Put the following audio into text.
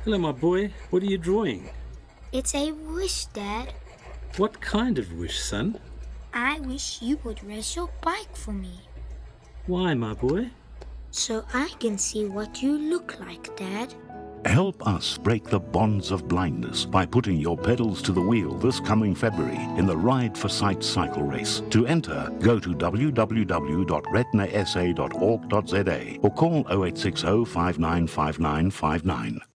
Hello, my boy. What are you drawing? It's a wish, Dad. What kind of wish, son? I wish you would race your bike for me. Why, my boy? So I can see what you look like, Dad. Help us break the bonds of blindness by putting your pedals to the wheel this coming February in the Ride for Sight cycle race. To enter, go to www.retinasa.org.za or call 0860 595959.